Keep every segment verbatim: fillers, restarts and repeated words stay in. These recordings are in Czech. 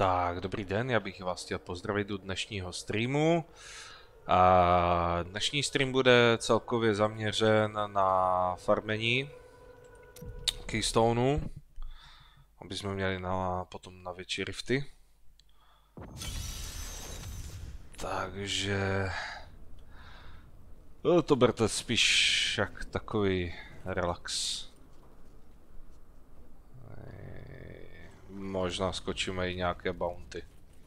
Tak, dobrý den, já bych vás chtěl pozdravit u dnešního streamu. A dnešní stream bude celkově zaměřen na farmení Keystoneu, aby jsme měli na, potom na větší rifty. Takže no, to berte spíš jak takový relax. Možná skočíme i nějaké bounty.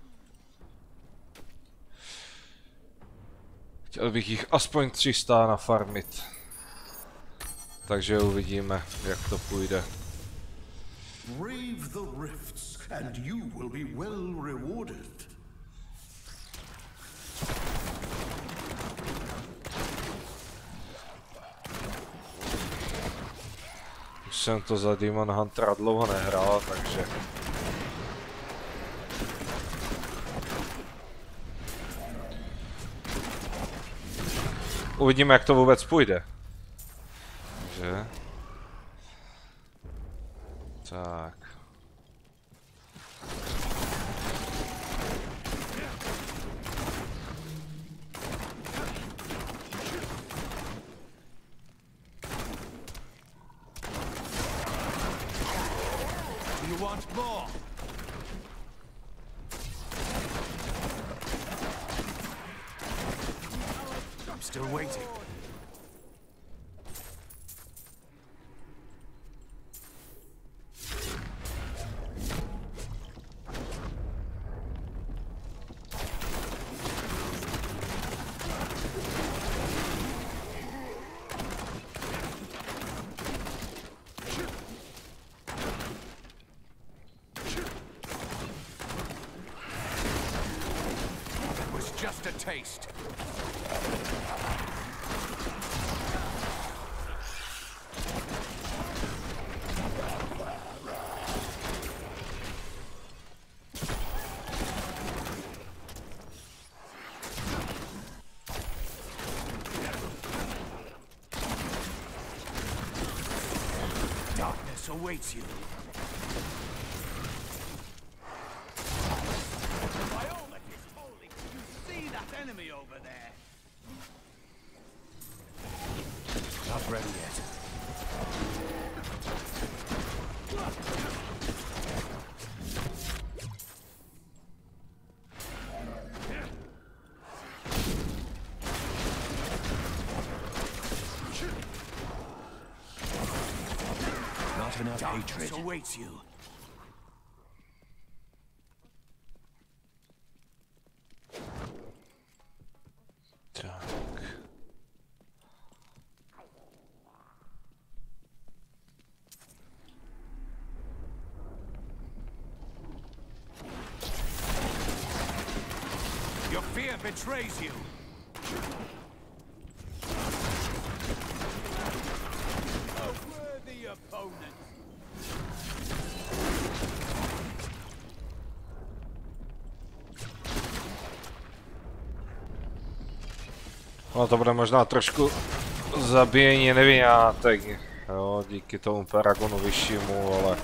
Chtěl bych jich aspoň tři sta nafarmit. Takže uvidíme, jak to půjde. Brave the rifts, and you will be well rewarded. Už jsem to za Demon Huntera dlouho nehrál, takže... Uvidíme, jak to vůbec půjde. Takže... Tak... You want more? I'm still waiting. Just a taste. Darkness awaits you. Enemy over there. Not ready yet. Not enough hatred awaits you. Your fear betrays you. A worthy opponent. No to bude možná trošku zabíjení nevinátek, jo, díky tomu Paragonu vyššímu, ale...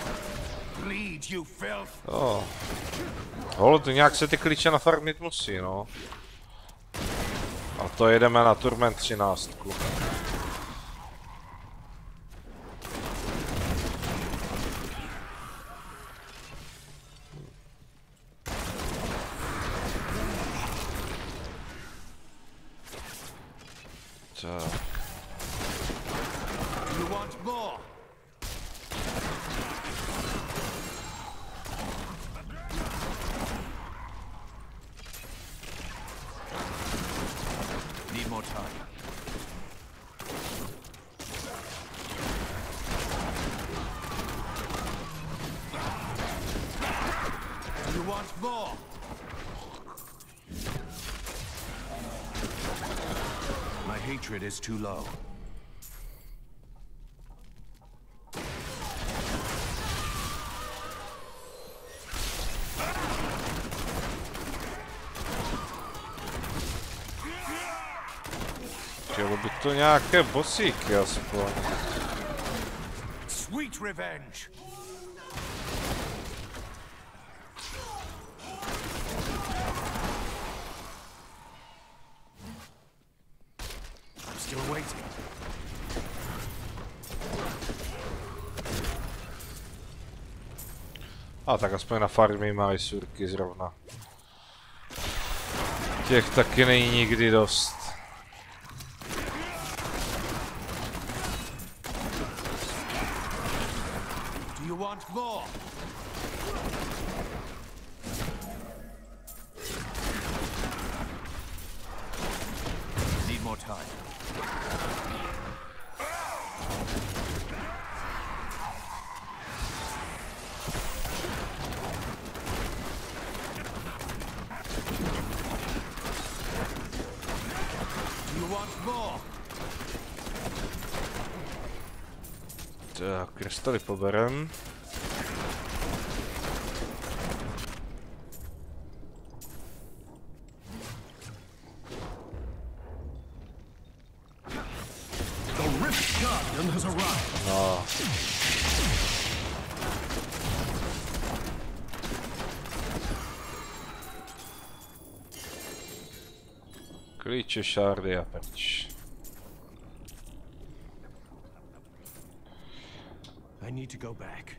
Jo. Hold, nějak se ty klíče nafarmit musí, no. A to jedeme na Turment třináct. Tak. You want more? Need more time. You want more? My hatred is too low. Chtělo by to nějaké bosíky aspoň. Sweet revenge. waiting. A tak aspoň na farmy mají surky zrovna. Těch taky není nikdy dost. Do you want more? Need more time. Tak, krystaly poberem. The Rift Guardian has arrived. No. Klíče, šárdy a prč. I need to go back.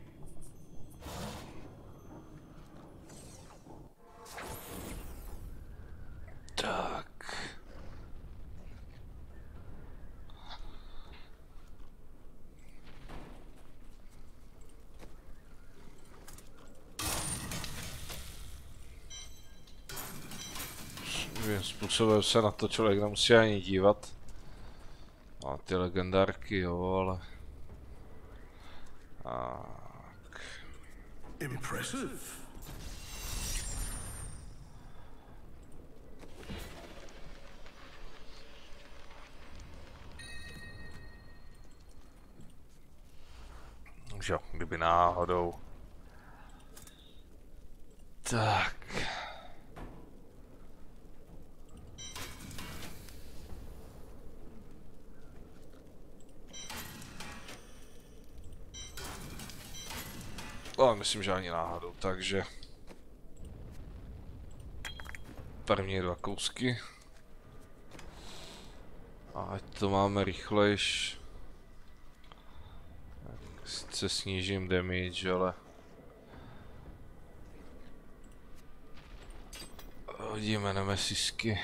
Tak. Svým způsobem se na to člověk nemusí ani dívat. A ty legendárky, jo, ale... Tak. Impressive. Už jo, kdyby náhodou. Tak. Ale myslím, že ani náhodou, takže... První dva kousky. A ať to máme rychlejš. Sice snížím damage, ale... Hodíme nemesisky.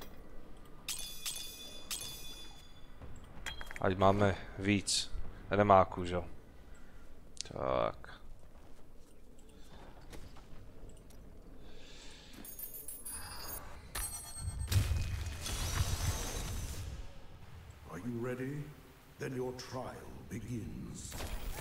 Ať máme víc remáků, že jo. Tak. Are you ready? Then your trial begins.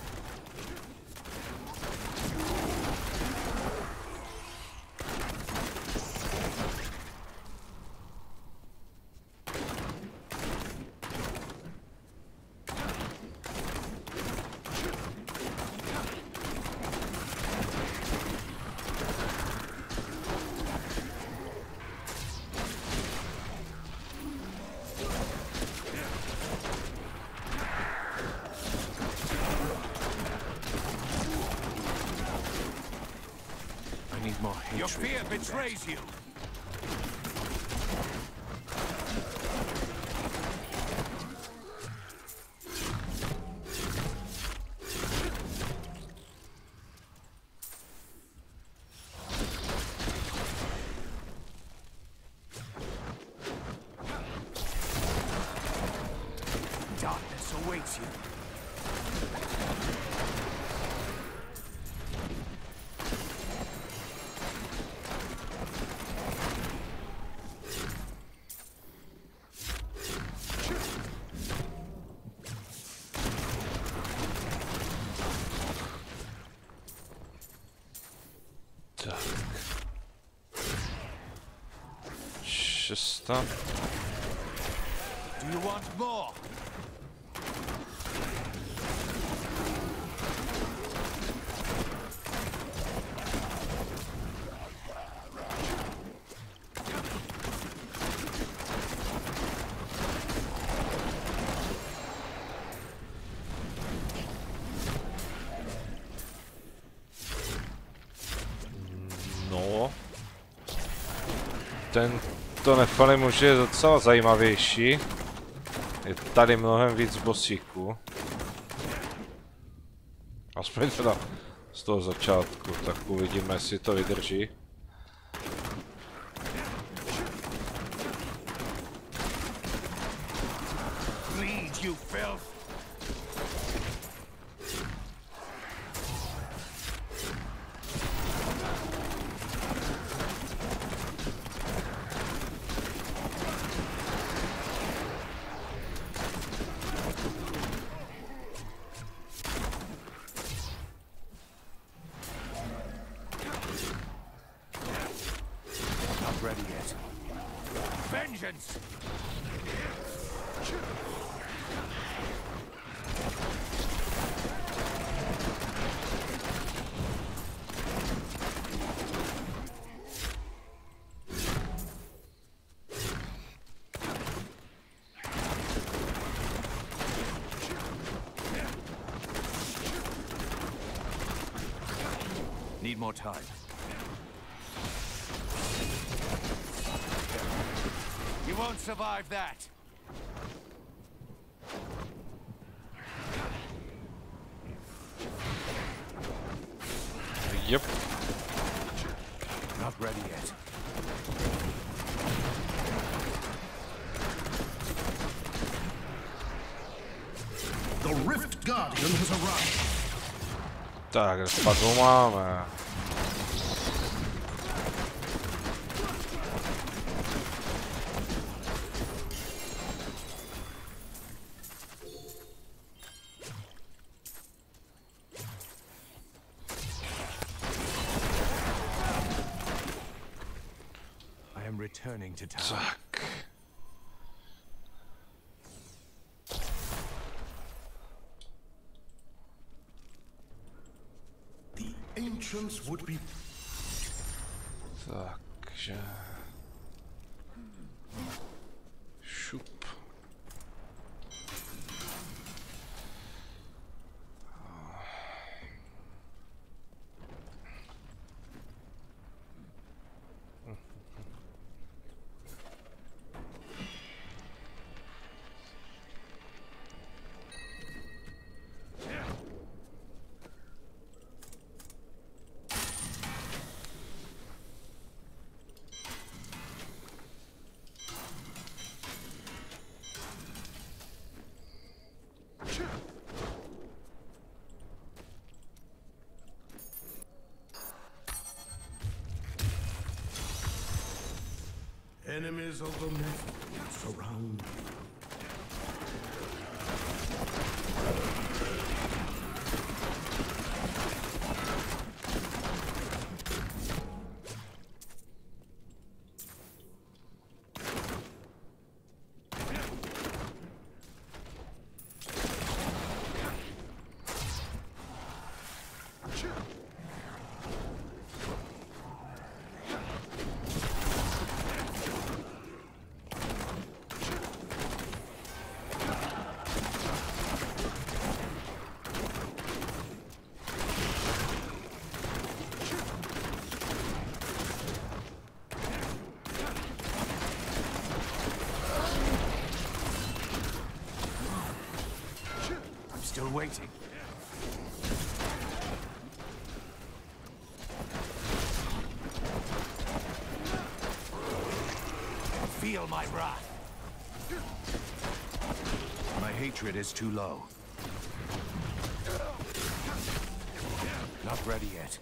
Your fear betrays you. Darkness awaits you. Šesta. Do you want more? No. Tento nefalim už je docela zajímavější. Je tady mnohem víc bosíků. Aspoň teda z toho začátku, tak uvidíme, jestli to vydrží. Bleed, you filth! Ready yet? Vengeance! Need more time. You won't survive that. Yep. Not ready yet. The Rift Guardian has arrived. Tak, pak ho máme. Returning to town. Tak. The ancients would be. Takže. Šup. Enemies of the Myth surround. Still waiting. Feel my wrath. My hatred is too low. Not ready yet.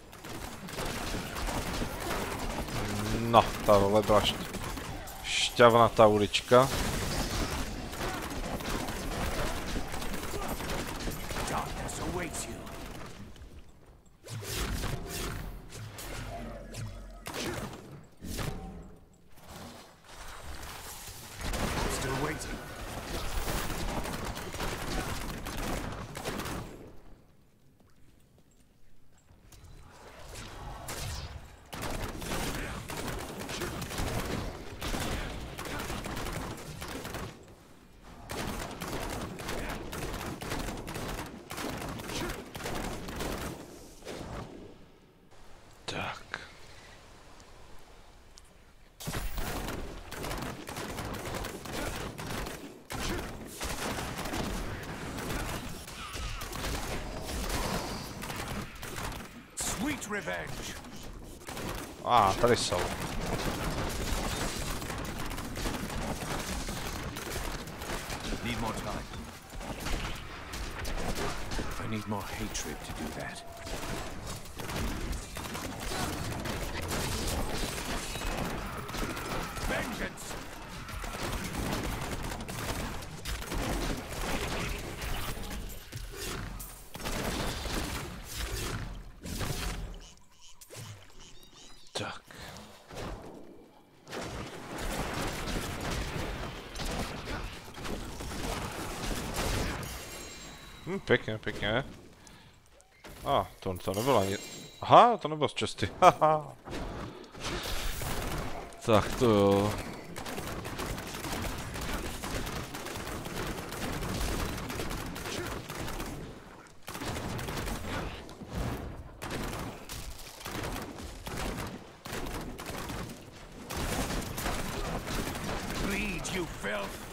No, tahle byla šť... šťavnatá ulička. Darkness awaits you. Still waiting. Sweet revenge. A, ah, tady jsou. Need more time. I need more hatred to do that. Vengeance! Tak. Hm, pěkně, pěkně. A, ah, to, to nebylo ani... Aha, to nebylo z česty. Haha. Tak to jo. Bleed, you filth!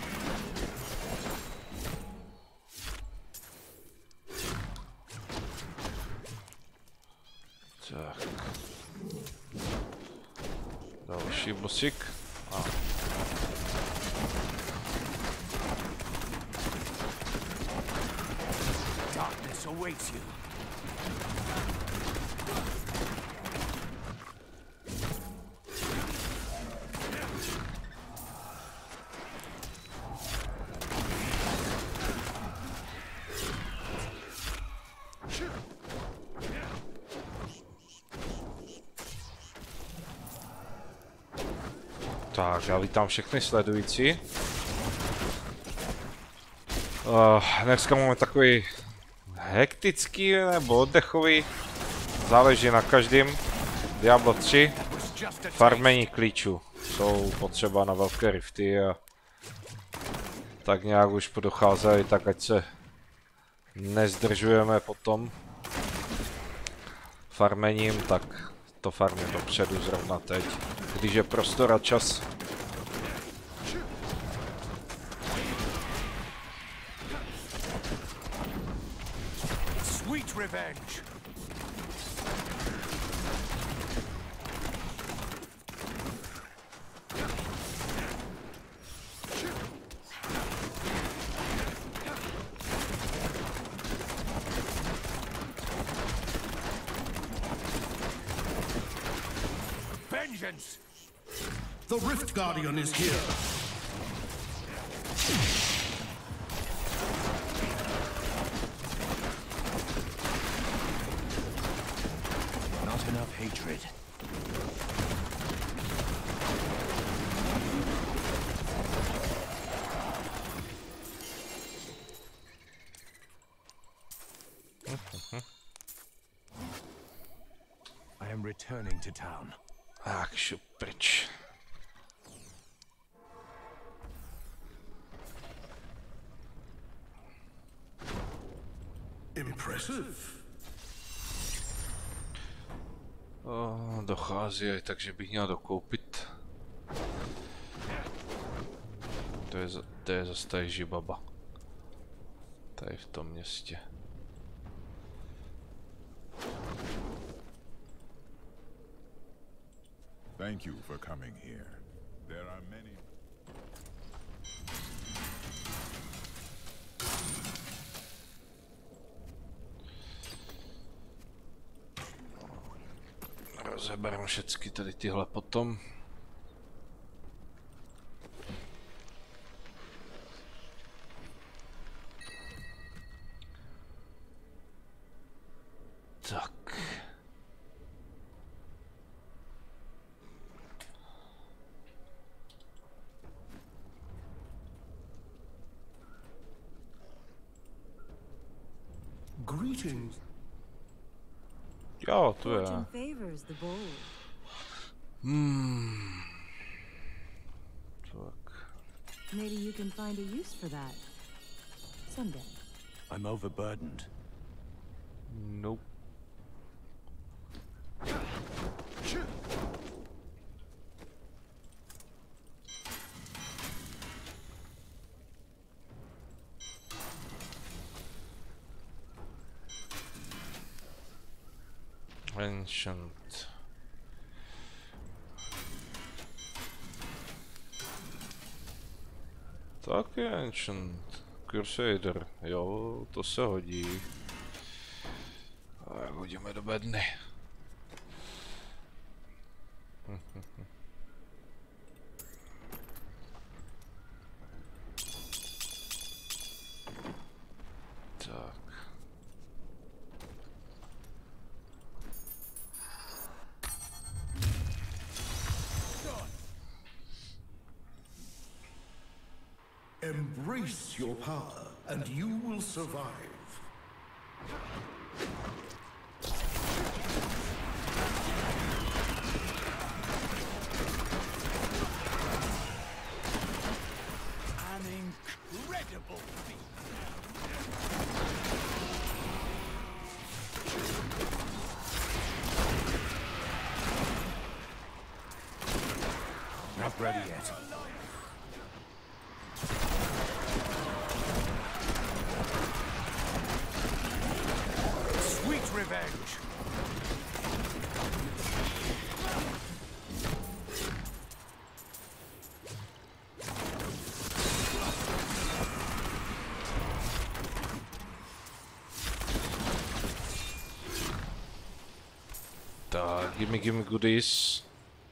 Tak. Další bosík. A. Darkness awaits you. Tak, já vítám všechny sledující. Uh, dneska máme takový hektický nebo oddechový, záleží na každém. Diablo tři, farmení klíčů. Jsou potřeba na velké rifty a tak nějak už podocházejí, tak ať se nezdržujeme potom farmením, tak to farmím dopředu zrovna teď, když je prostor a čas. Sweet revenge. Vengeance. The Rift Guardian is here. Not enough hatred. I am returning to town. Tak, šup pryč. Impressive. Oh, dochází, takže bych měl dokoupit. To je, to je zase tady žibaba. Tady v tom městě. Thank you for coming here. There are many. Rozebereme všechny tady tyhle potom. Tak. Greetings. Jo, to je. Fortune favors the bold. Hmm. Tak. Maybe you can find a use for that someday. I'm overburdened. Nope. Ancient. Tak je Ancient. Crusader, jo, to se hodí. A hodíme do bedny. Tak. Embrace your power, and you will survive. An incredible feat. Not ready yet. Sweet revenge. Tak, gimme, gimme goodies.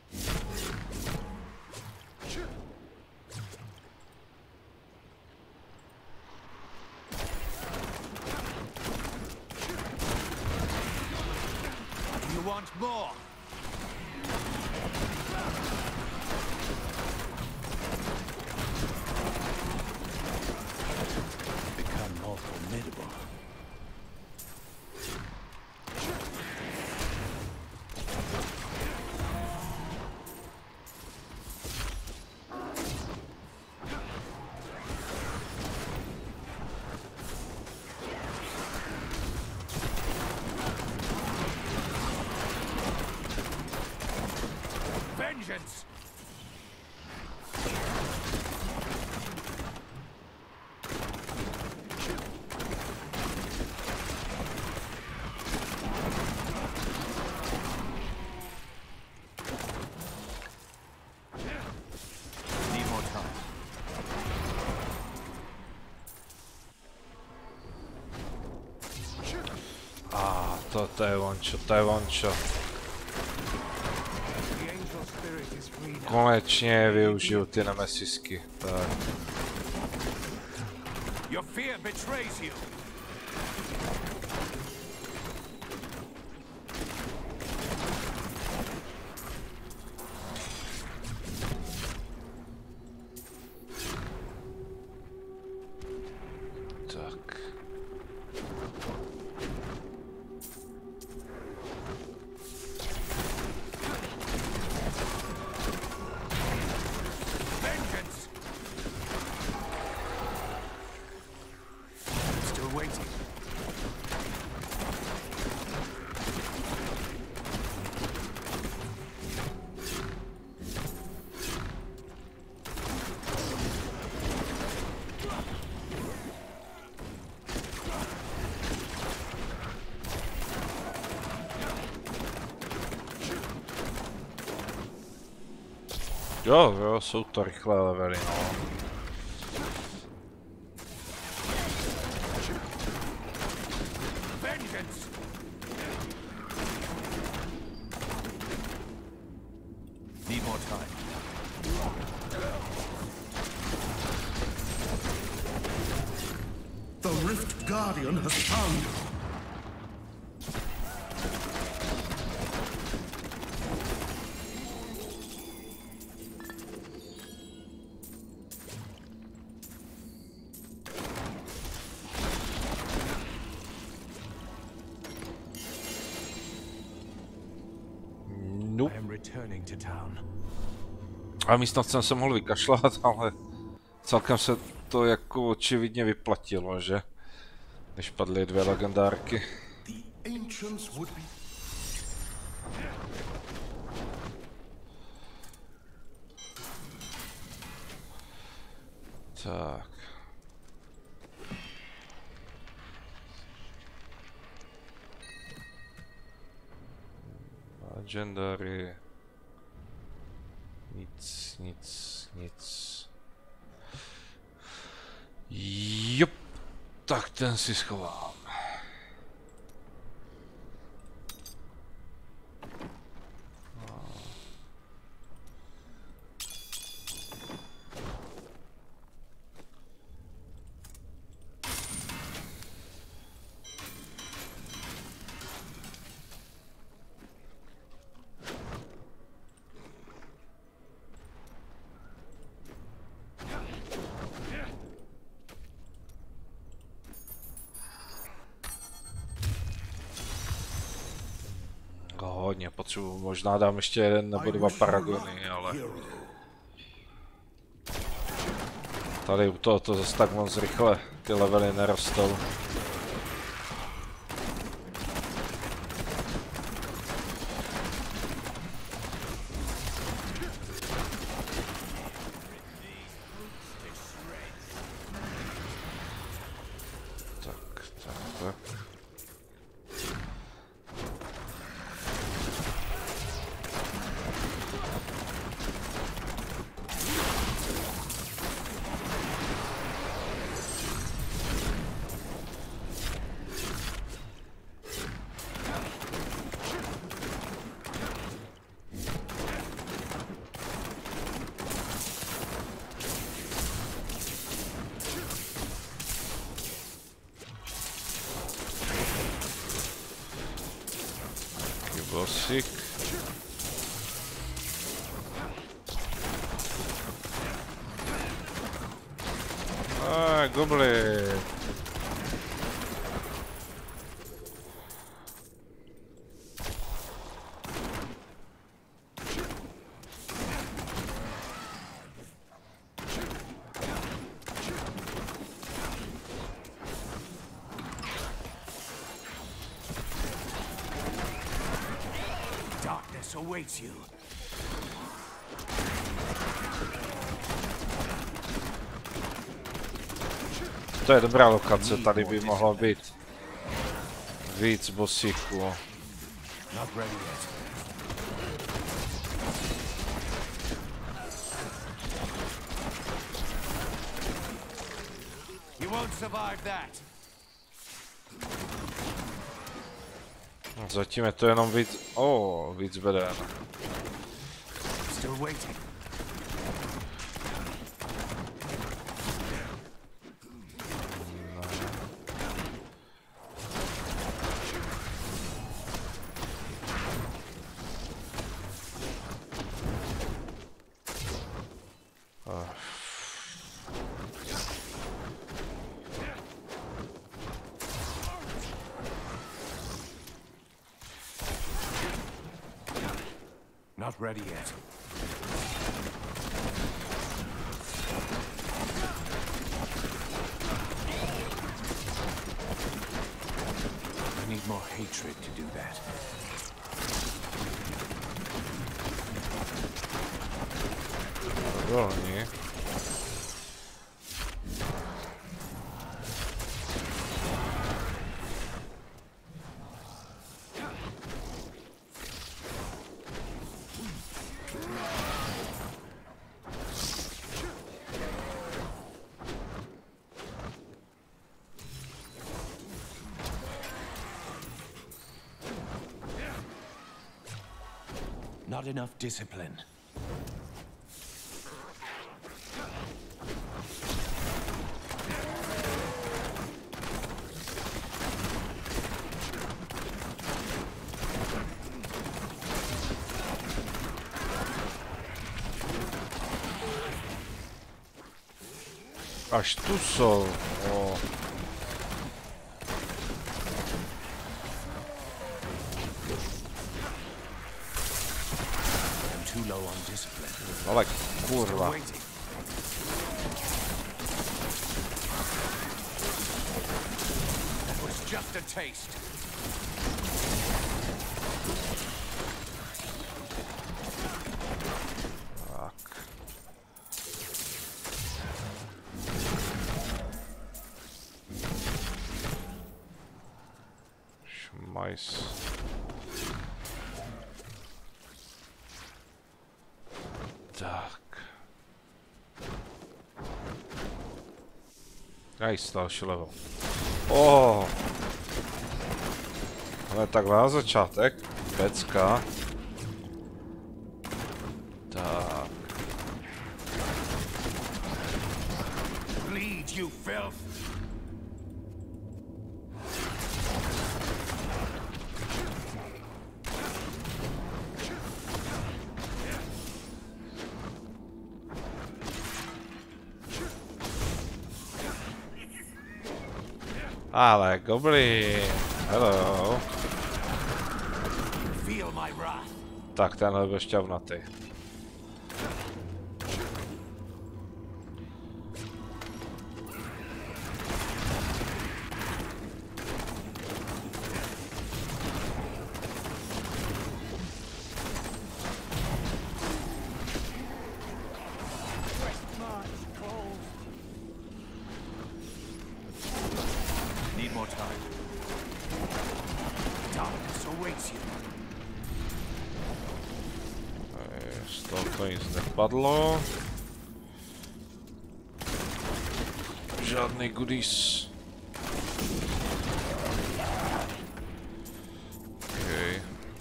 You want more? Become more formidable. Vengeance! Need more time. A to, to je vončo, to je vončo. The angel spirit is free now. Konečně využiju ty nemesisky. Tak. Your fear betrays you. Tak. Vengeance! Still waiting. Jo, jo, jsou to rychlé levely, no. Vengeance! Need more time. The Rift Guardian has found you. Nope. I am returning to town. A místo jsem se mohl vykašlat, ale celkem se to jako očividně vyplatilo, že? Když padly dvě legendárky. The ancients would be Tak. Legendary. Nic, nic, nic. Jup. Tak ten si schovám. Hodně potřebuji, možná dám ještě jeden nebo dva paragony, ale tady u toho to zase tak moc rychle ty levely nerostou. Tak, tak, tak. Bosík. Ah, goblin. Awaits you. To je dobrá lokace, tady by mohlo být víc bosíků. Not ready yet. You won't survive that. Zatím je to jenom víc, o, oh, víc beden. Still waiting. Not ready yet. I need more hatred to do that. Wolniej. Not enough discipline. Až tu jsou. O. Ale kurva. That was just a taste. Tak. Šmajs. Nice, další level. Oh. Ale takhle na začátek. Pecka. Tak. Bleed, you filth! Ale goblin. Hello. Feel my wrath. Tak tenhle byl šťavnatý. Need more time. Darkness awaits you. Z toho to nic nepadlo. Žádný goodies. Okay.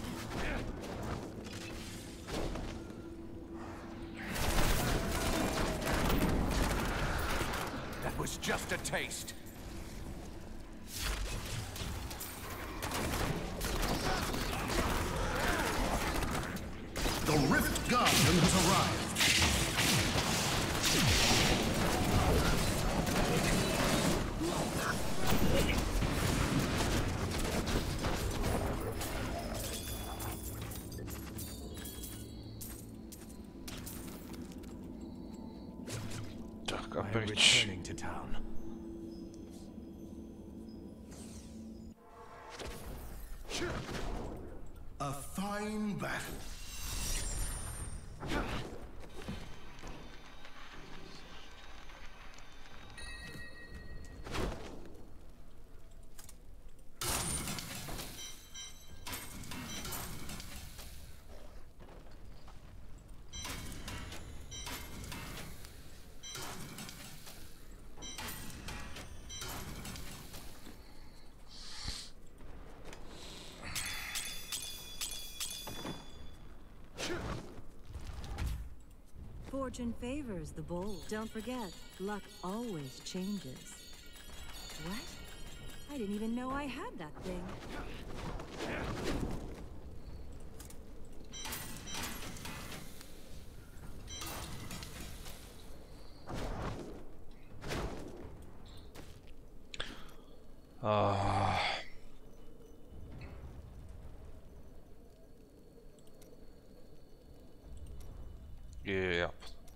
That was just a taste. The Rift Guardian has arrived. Tak a I'm pryč. returning to town. A fine battle. Fortune favors the bold. Don't forget, luck always changes. What? I didn't even know I had that thing. Ah. Yep.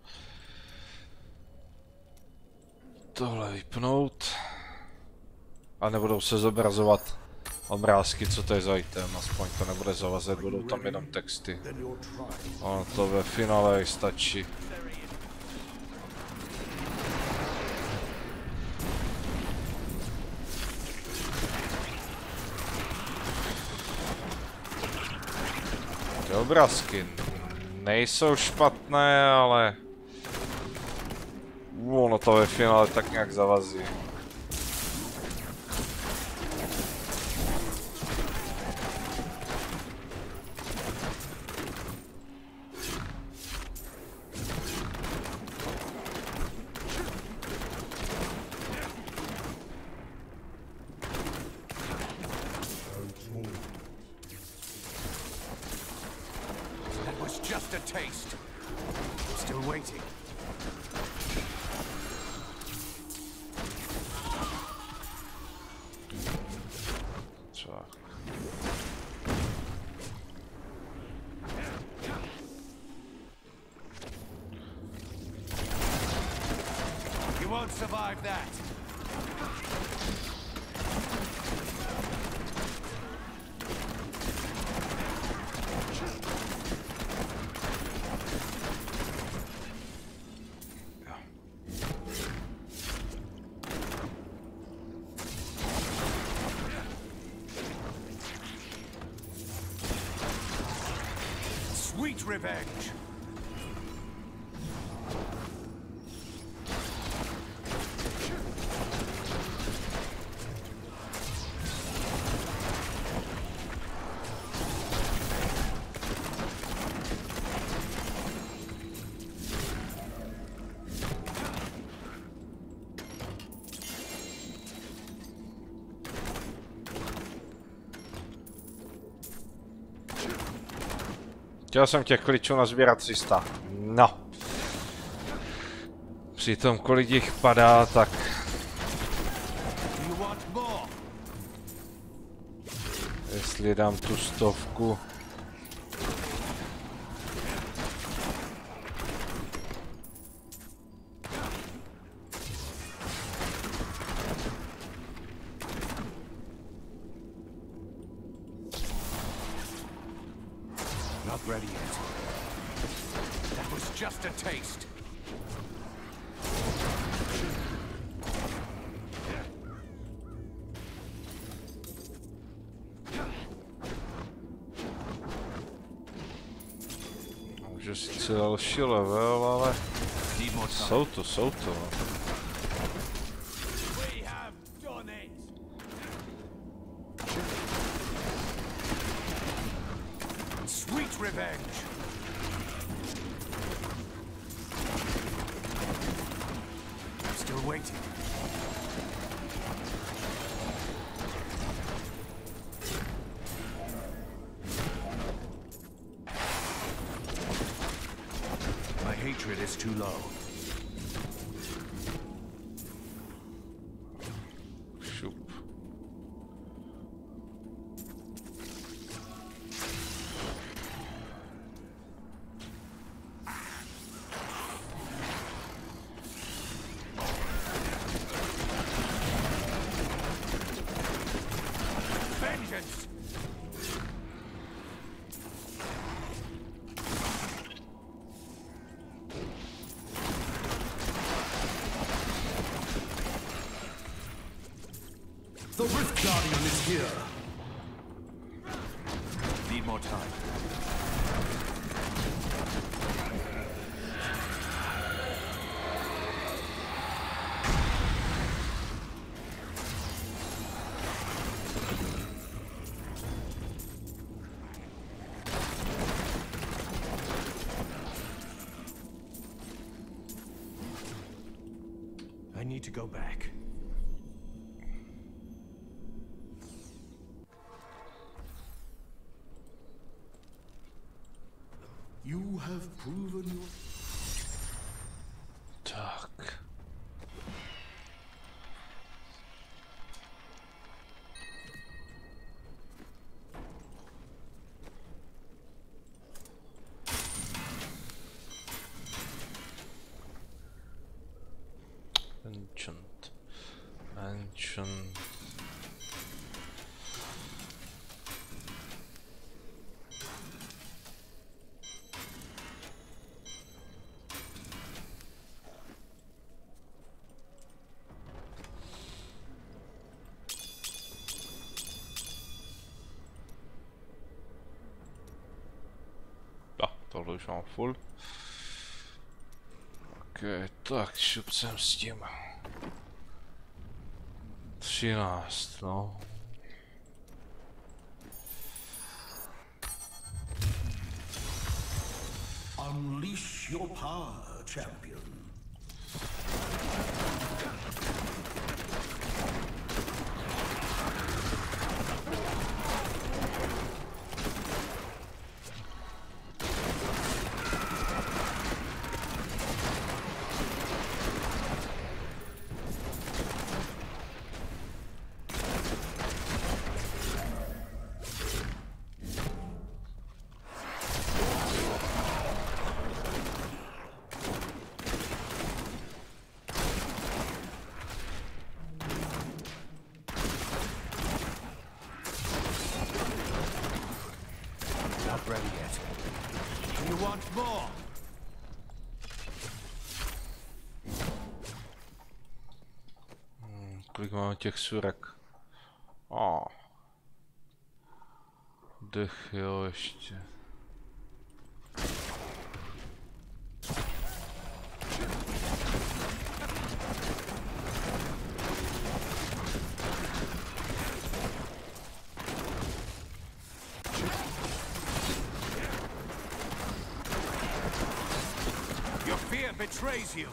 Tohle vypnout. A nebudou se zobrazovat obrázky, co to je za item, aspoň to nebude zavazet, budou tam jenom texty. Ono to ve finále stačí. Ty obrázky nejsou špatné, ale ono to ve finále tak nějak zavazí. Just a taste. Still waiting. Tak. You won't survive that. Sweet revenge. Chtěl jsem těch klíčů nazbírat tři sta. No. Přitom kolik jich padá, tak... Jestli dám tu stovku... Not ready yet. That was just a taste. Může sice další level, ale... Jsou to, jsou to. Sweet revenge. I'm still waiting. My hatred is too low. Šup. Vengeance. The Rift Guardian is here. Need more time. I need to go back. You have proven your... Tak. Ancient. Ancient. Tohle už mám full. Ok, tak šup jsem s tím. třináct, no. Unleash your power, champion. Not ready yet. You want more? Hmm, kolik máme těch surek? Oh. Dech, jo, ještě. Your fear betrays you.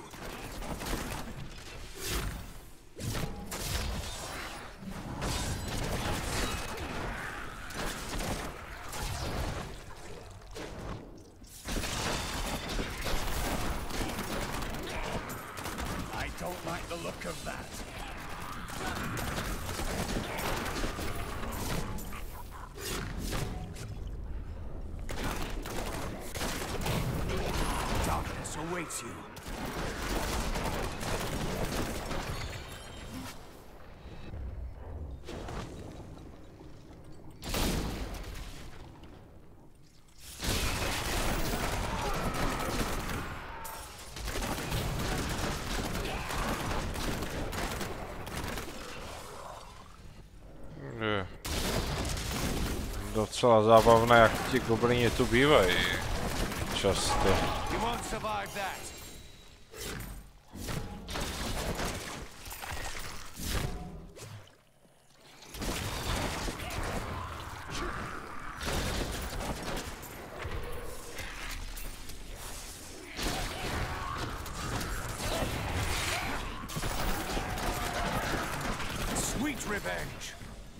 of that. Darkness awaits you. Docela zábavné, jak ti goblini tu bývají. Často. You won't survive that. Sweet revenge.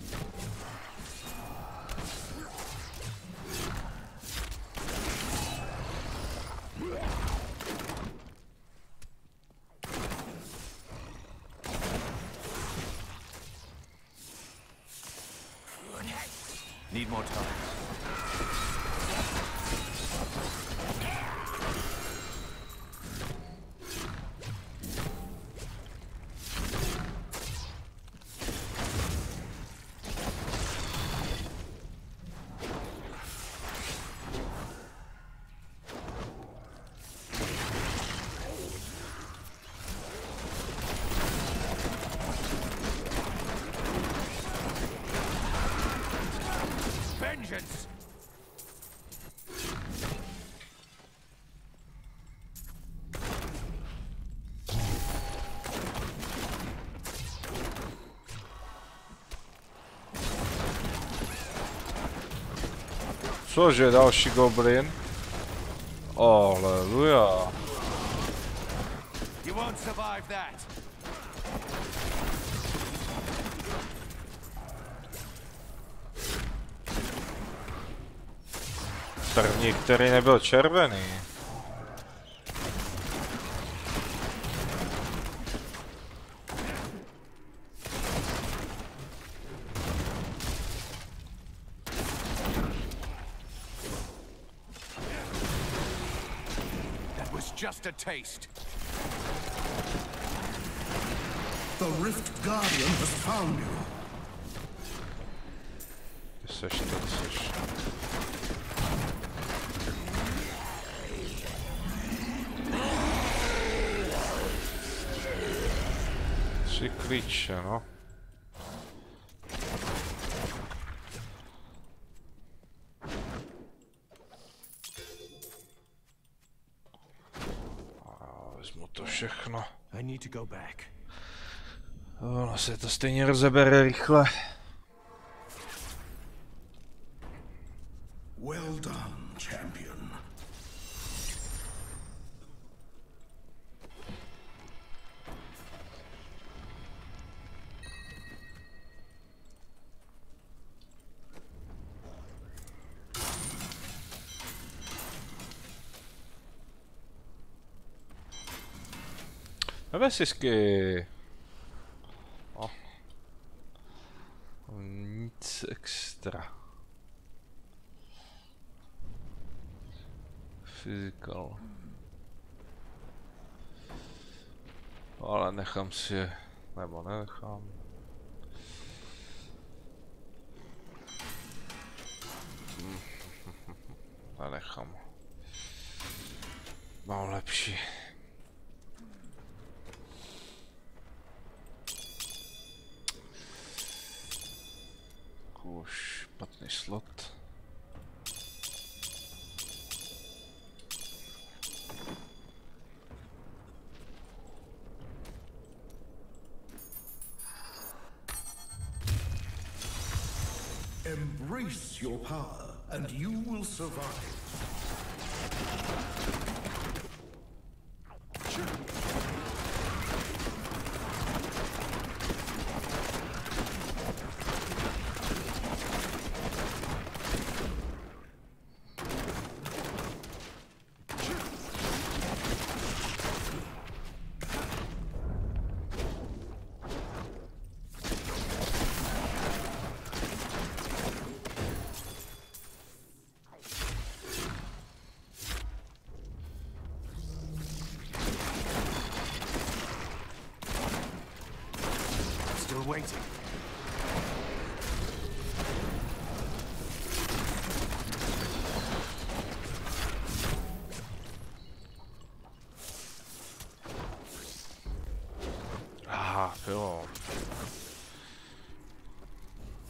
Need more time. Vengeance. Cože, další goblin? Aleluja. You won't survive that. První, který nebyl červený. That was just a taste. The Rift Guardian has found you. Ty seš, ty seš. Tři klíče, no. A vezmu to všechno. I need to go back. Ono se to stejně rozebere rychle. Well done, champion. Nebe sisky. Oh. Nic extra. Physical. Ale nechám si je, nebo nenechám. Nenechám. Mám lepší. Už špatný slot. Embrace your power, and you will survive.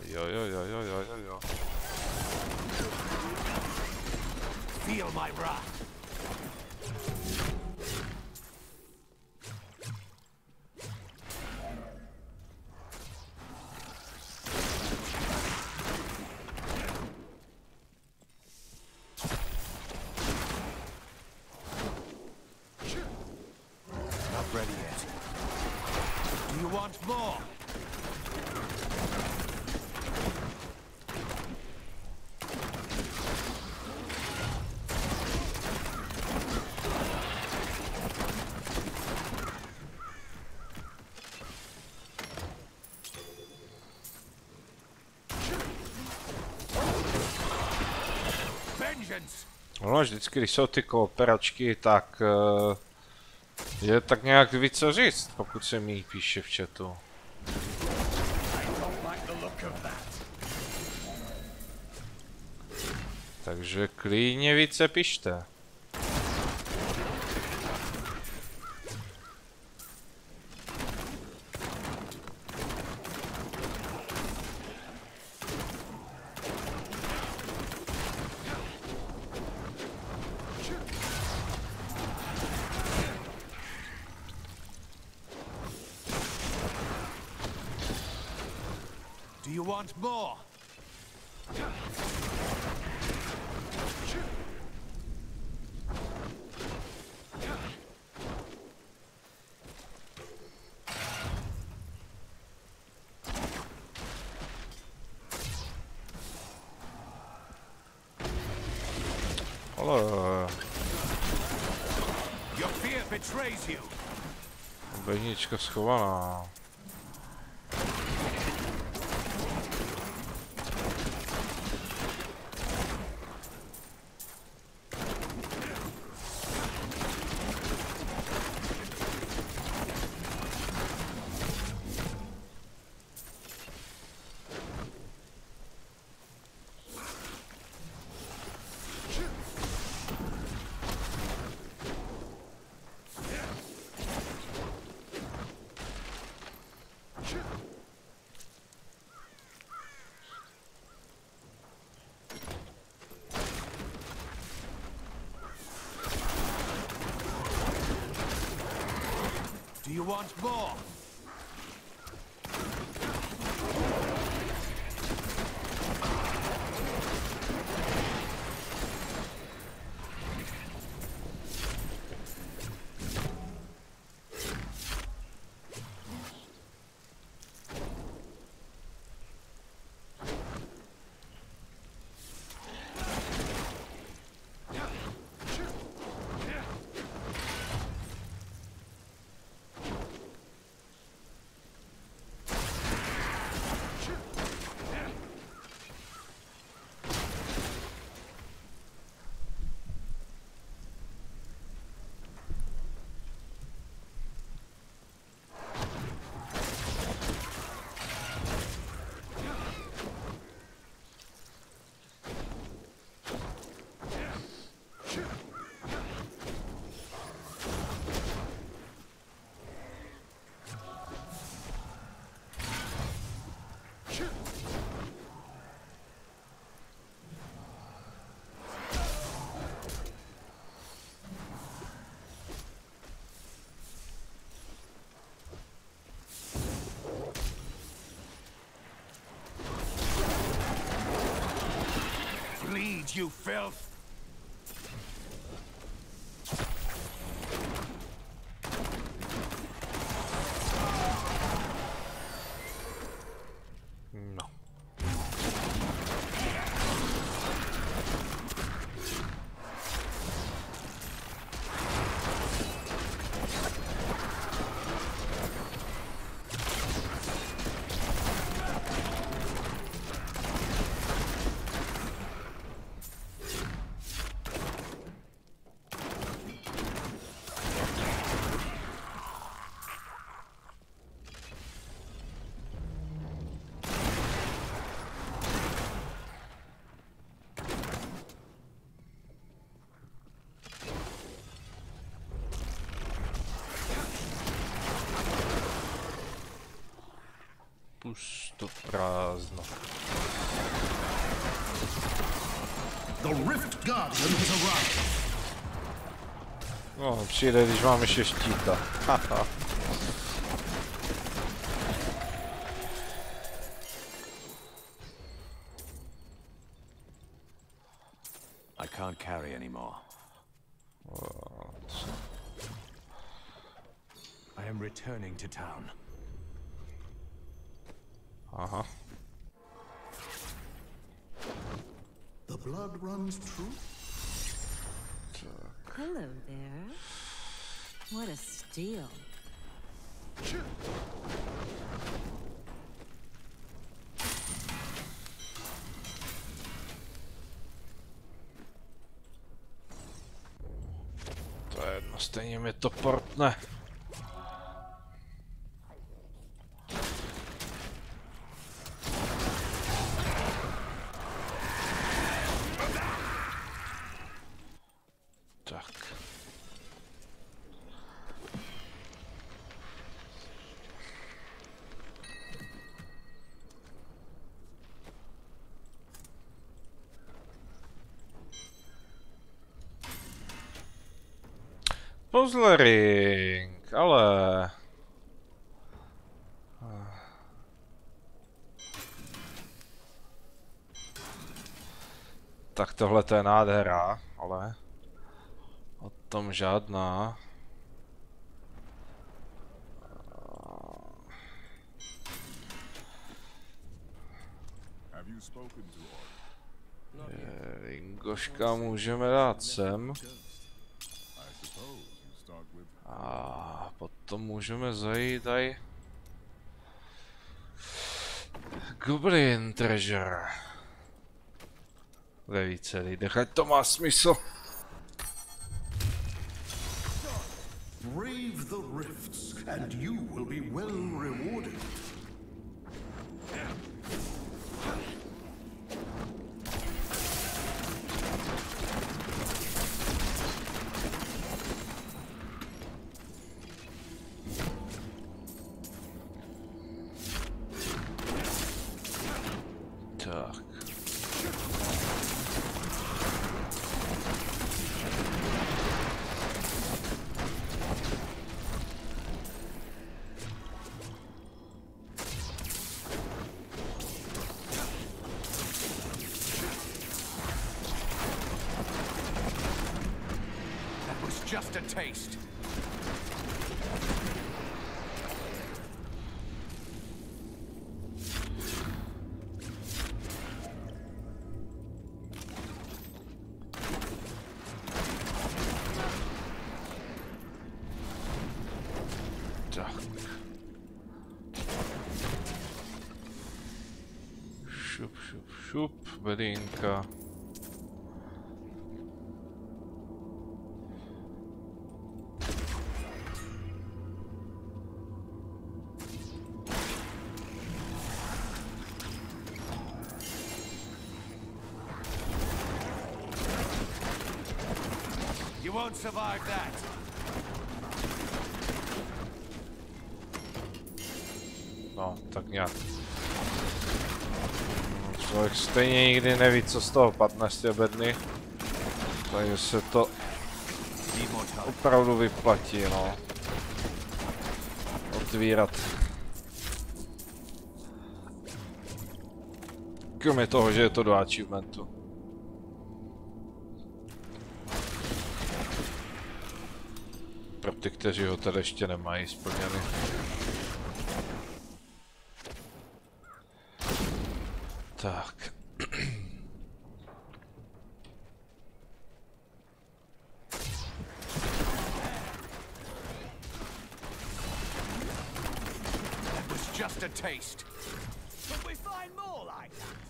Jo, jo, jo, jo, jo, jo, jo. Feel my wrath. Not ready yet. Do you want more? No, vždycky, když jsou ty kooperačky, tak uh, je tak nějak víc co říct, pokud se mi píše v chatu. Takže klidně více pište. Do you want more? Ale... Your fear betrays you. Bejnička schovaná. Do you want more? Bleed, you filth! No. Pusto prázdno. The Rift Guardian has arrived. No, přijde, když mám ještě štíta. Haha. I can't carry anymore. I am returning to town. Aha. The blood runs true. Hello there. What a steal. To je jedno, stejně mi to portne. Tak. Puzzle ring, ale... Tak tohle to je nádhera, ale... O tom žádná. Have you spoken to Ori? Ringoška můžeme dát sem. I suppose you start with A potom můžeme zajít aj Goblin Treasure. Ve více lidech, ať to má smysl. Brave the rifts, and you will be well rewarded. Tak. That was just a taste. Tak. Šup, šup, šup, bedínka. You won't survive that. No, tak nějak. Člověk stejně nikdy neví, co z toho padne z té bedny. Takže se to opravdu vyplatí, no. Otvírat. Kromě toho, že je to do achievementu. Pro ty, kteří ho tady ještě nemají splněný. Tak. That was just a taste. Could we find more like that?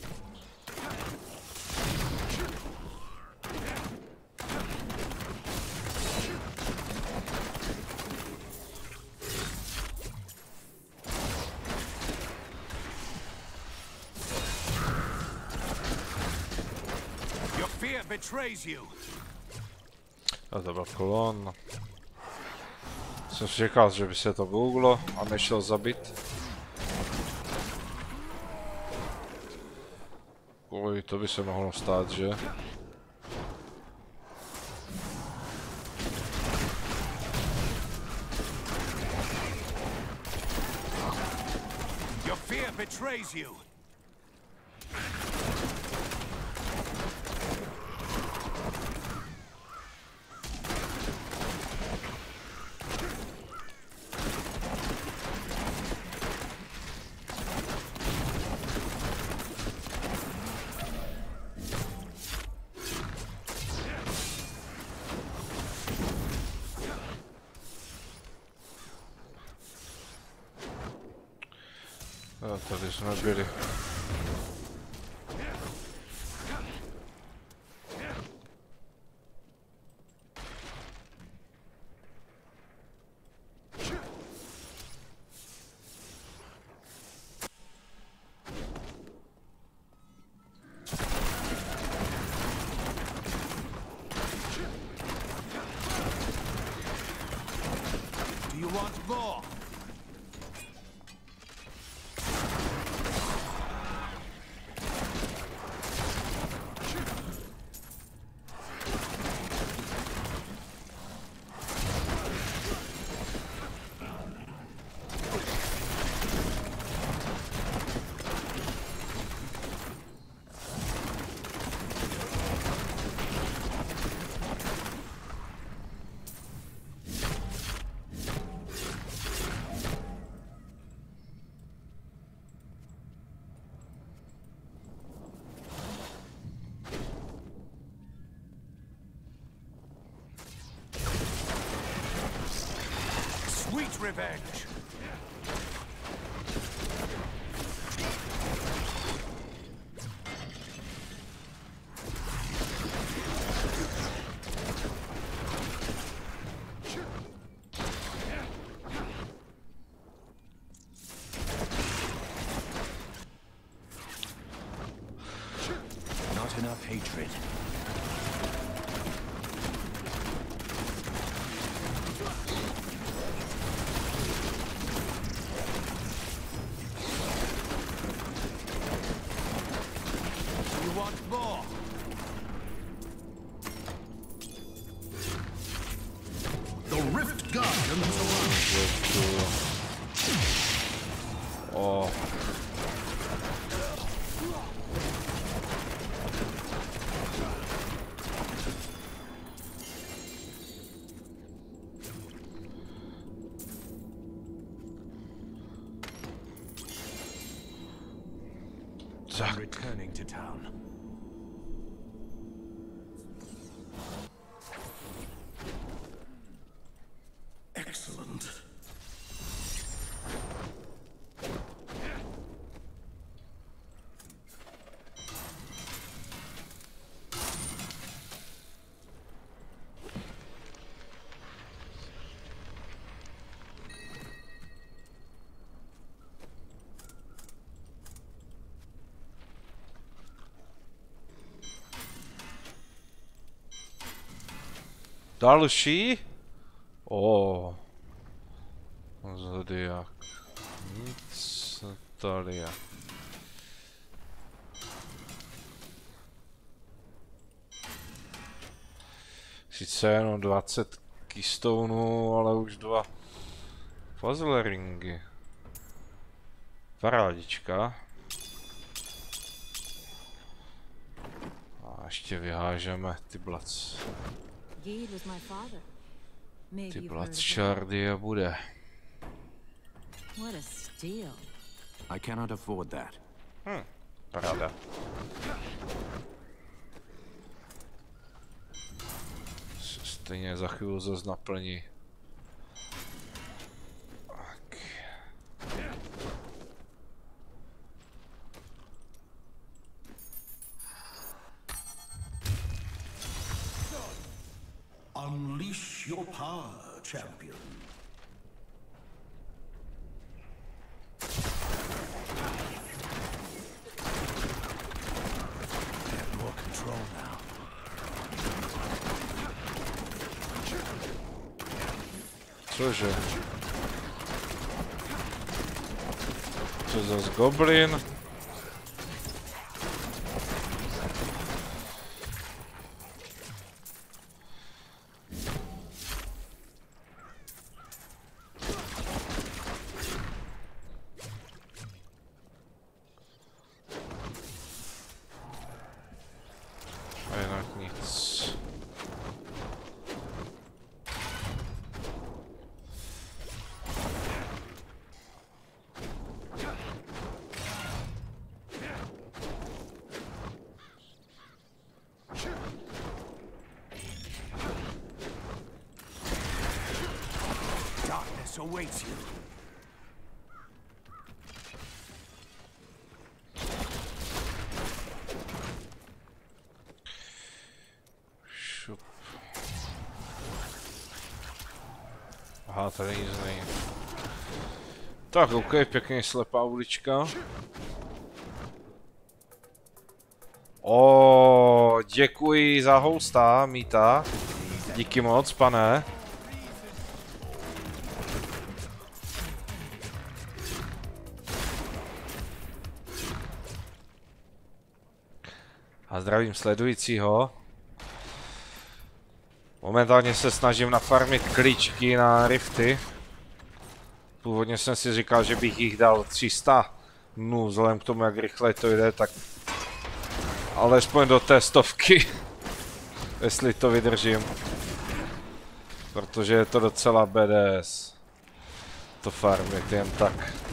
Your fear betrays you. A to byl kolon. Jsem si říkal, že by se to googlo a nešel zabít. Oj, to by se mohlo stát, že? Your fear betrays you. No, tady jsme byli. Do you want more? Sweet revenge. Not enough hatred. You want more? The Rift Guardians arrive. O. I'm returning to town. Excellent. Další? O. Zodiak. Nic tady je. Sice jenom dvacet keystoneů, ale už dva puzzle ringy. Parádička. A ještě vyhážeme ty blac. Geed was my father. Maybe Ty you've blac heard of him. čardy a bude. What a steal. I cannot afford that. Hm, paráda. Stejně za chvíli zase naplní. Tak. Unleash your power, champion. I have more control now. Cože? Co zas goblin? awaits you. Šup. Aha, tady nic není. Tak, ok, pěkně slepá ulička. O, děkuji za hosta, Míta. Díky moc, pane. A zdravím sledujícího. Momentálně se snažím nafarmit klíčky na rifty. Původně jsem si říkal, že bych jich dal tři sta dnů, vzhledem k tomu, jak rychle to jde, tak alespoň do té stovky, jestli to vydržím. Protože je to docela B D S. To farmit jen tak.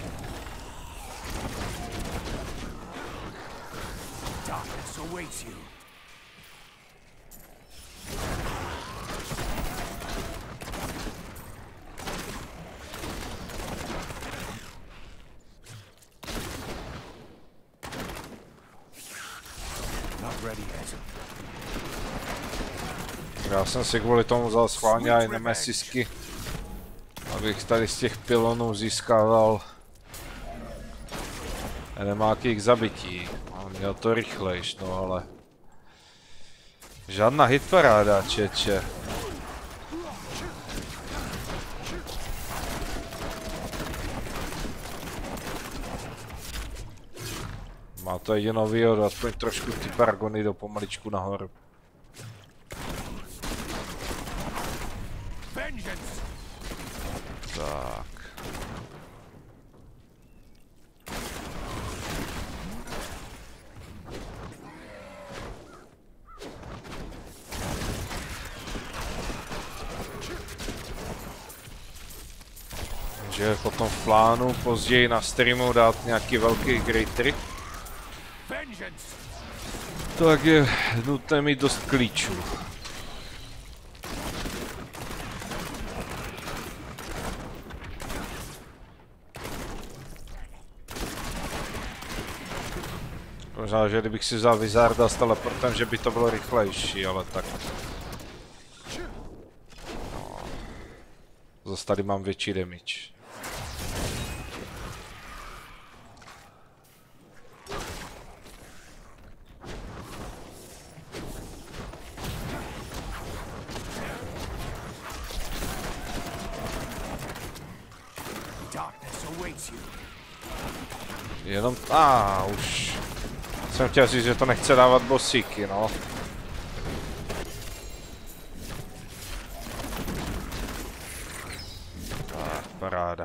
Darkness awaits you. Not ready yet. Já jsem si kvůli tomu vzal schválně i nemesisky, abych tady z těch pilonů získával enemáky k zabití. A měl to rychlejš, no ale žádná hitparáda, čeče. Má to jedinou výhodu, aspoň trošku ty paragony do pomaličku nahoru. Tak. Takže potom v plánu později na streamu dát nějaký velký greatery. Tak je nutné mít dost klíčů. Možná, že kdybych si vzal Wizarda s teleportem, že by to bylo rychlejší, ale tak. No. Zase tady mám větší damage. Jenom, a ah, už jsem chtěl říct, že to nechce dávat bossíky, no. Tak, paráda.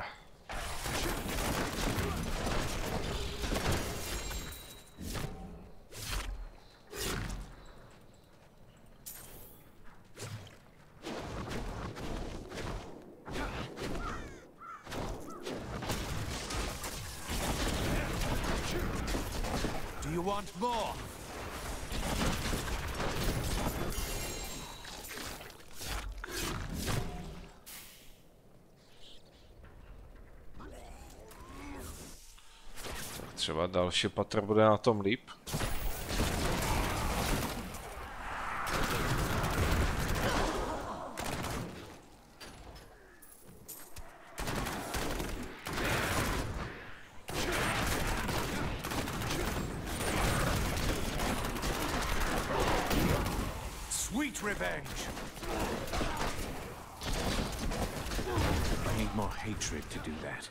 Do you want more? Tak třeba další patro bude na tom líp. Sweet revenge. I need more hatred to do that.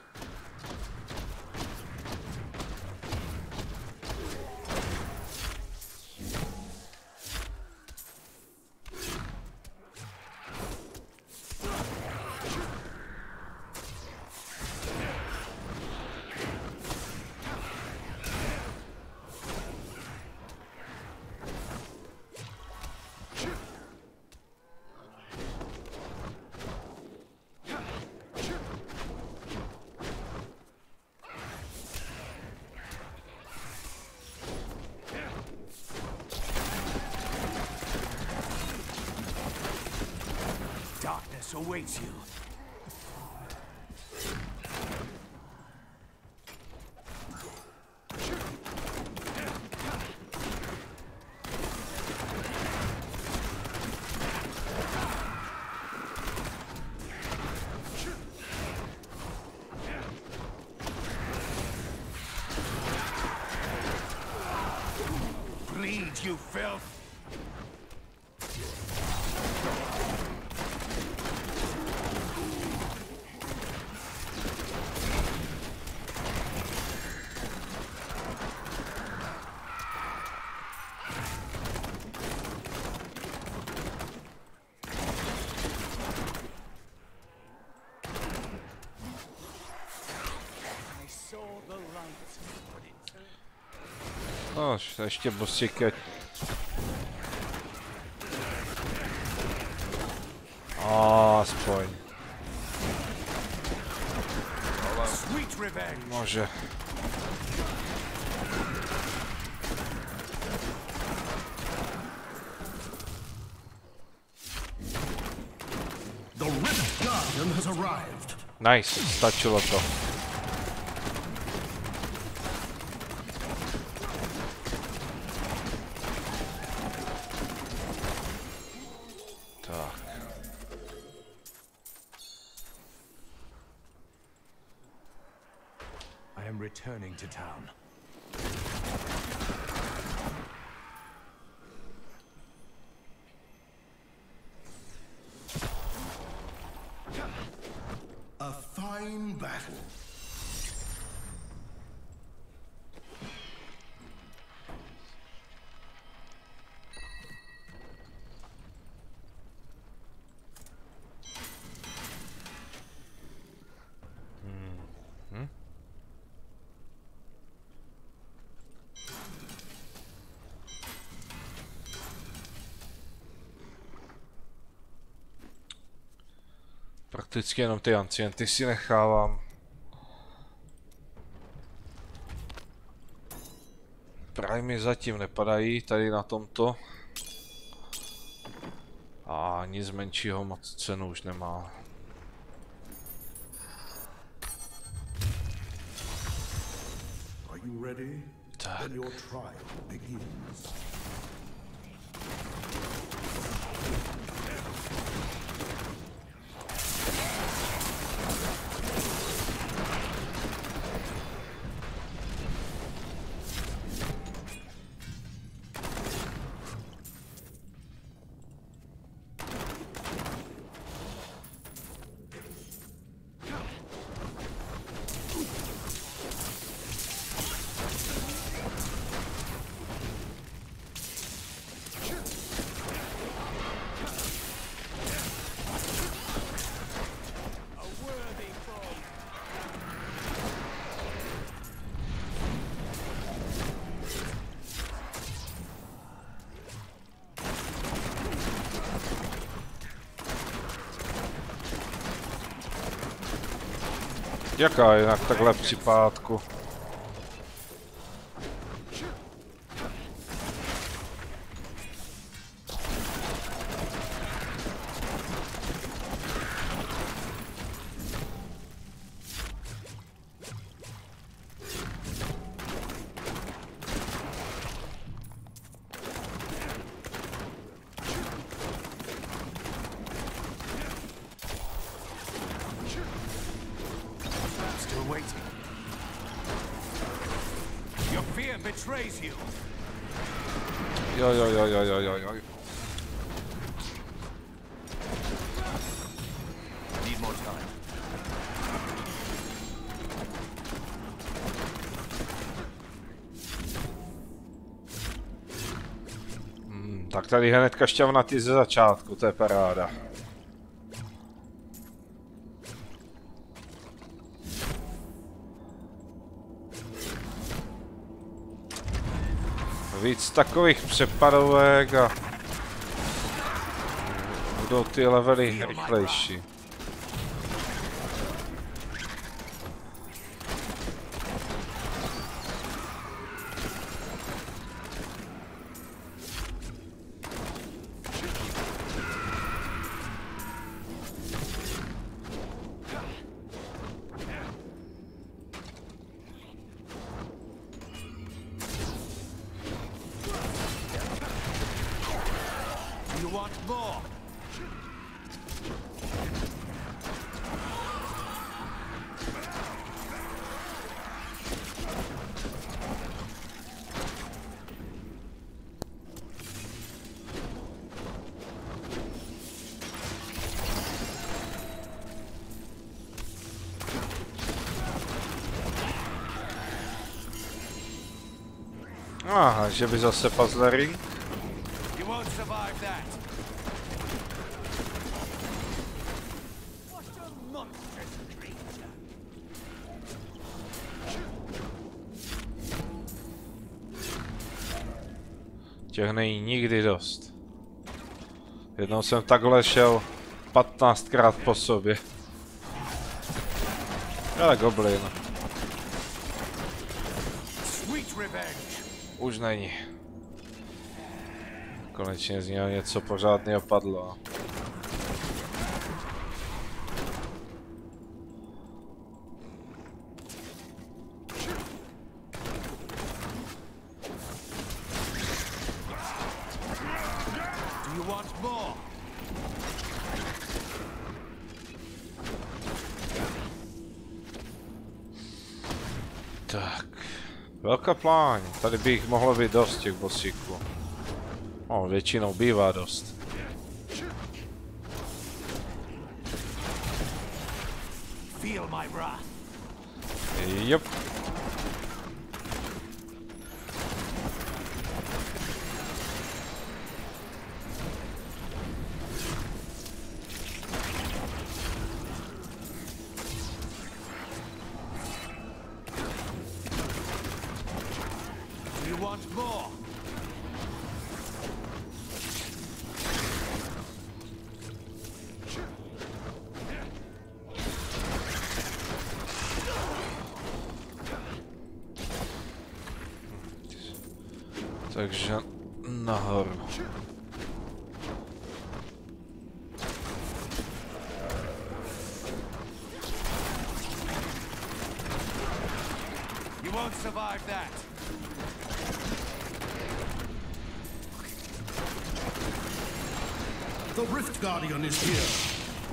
Darkness awaits you. Eat, you filth! No, ještě bosíky. Aspoň. Sweet revenge! Może. The Rift Guardian has arrived. Nice, stačilo to. Tak. I am returning to town. A fine battle. Prakticky jenom ty ancienty si nechávám. Právě mi zatím nepadají tady na tomto. A nic menšího moc cenu už nemá. Are you ready? Tak. Then your trial begins. Jaká jinak takhle připátku? Betrays you. Jo, jo, jo, jo, jo, jo, jo. Need more time. Hmm, tak tady hnedka šťavnatý ze začátku, to je paráda. Víc takových přepadovek a budou ty levely rychlejší. You want more? Aha, že by zase puzzlering. You won't survive that. What a monstrous creature. Těch není nikdy dost. Jednou jsem takhle šel patnáctkrát po sobě. Ale goblin. Sweet revenge. Už není. Konečně z něho něco pořádného padlo. Do you want more? Tak. Velká pláň. Tady by jich mohlo být dost těch bosíků. No, většinou bývá dost. Feel my wrath. Yep. Do you want more? Takže nahoru. You won't survive that. The Rift Guardian is here.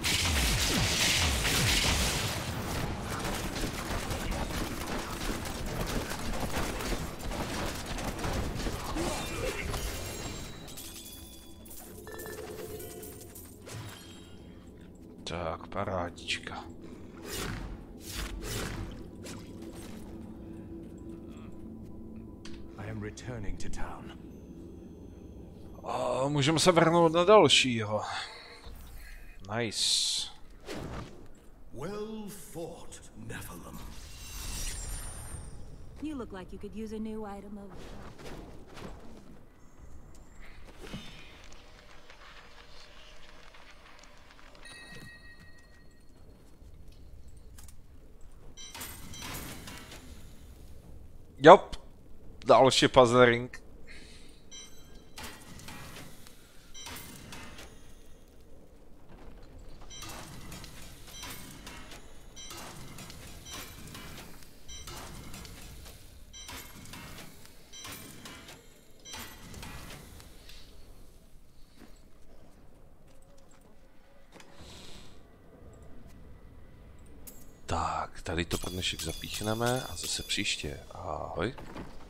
Tak, parádička. I am returning to town. A můžeme se vrhnout na dalšího. Nice. Well fought, Nephilim. You look like you could use a new item of... Jop. Další puzzlering. Tak, tady to pro dnešek zapíchneme a zase příště. Ahoj.